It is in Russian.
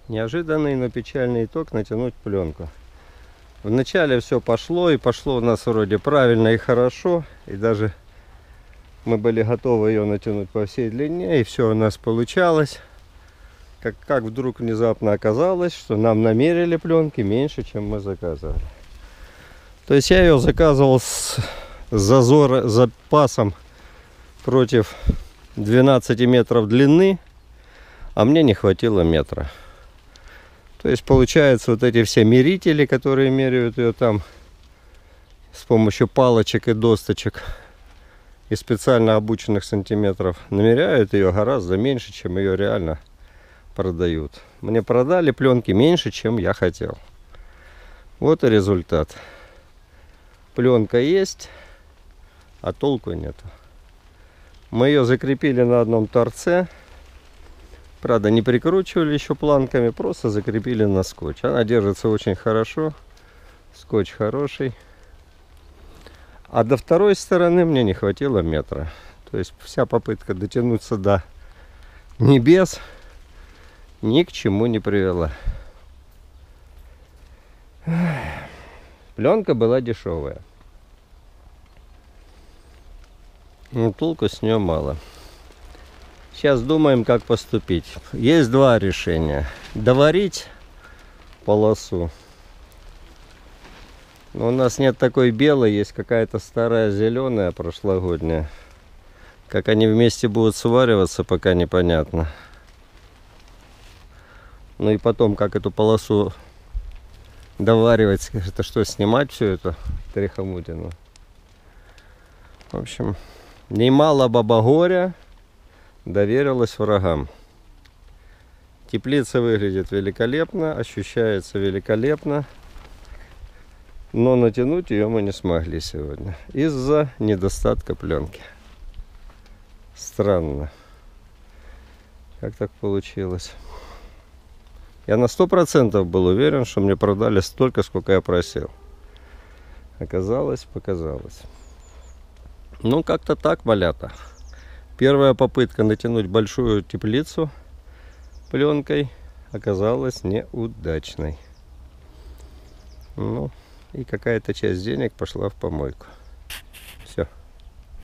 Неожиданный, но печальный итог — натянуть пленку. Вначале все пошло, и пошло у нас вроде правильно и хорошо. И даже мы были готовы ее натянуть по всей длине, и все у нас получалось. Как вдруг внезапно оказалось, что нам намерили пленки меньше, чем мы заказывали. То есть я ее заказывал с запасом против 12 метров длины, а мне не хватило метра. То есть получается, вот эти все мерители, которые меряют ее там с помощью палочек и досточек и специально обученных сантиметров, намеряют ее гораздо меньше, чем ее реально продают. Мне продали пленки меньше, чем я хотел. Вот и результат. Пленка есть, а толку нету. Мы ее закрепили на одном торце. Правда, не прикручивали еще планками, просто закрепили на скотч. Она держится очень хорошо. Скотч хороший. А до второй стороны мне не хватило метра. То есть вся попытка дотянуться до небес ни к чему не привела. Пленка была дешевая. Но толку с нее мало. Сейчас думаем, как поступить. Есть два решения. Доварить полосу. Но у нас нет такой белой, есть какая-то старая зеленая прошлогодняя. Как они вместе будут свариваться, пока непонятно. Ну и потом, как эту полосу доваривать, это что, снимать всю эту трихомутину? В общем, немало баба горя доверилась врагам. Теплица выглядит великолепно, ощущается великолепно, но натянуть ее мы не смогли сегодня из-за недостатка пленки. Странно, как так получилось. Я на 100% был уверен, что мне продали столько, сколько я просил. Оказалось, показалось. Ну, как-то так, малята. Первая попытка натянуть большую теплицу пленкой оказалась неудачной. Ну, и какая-то часть денег пошла в помойку.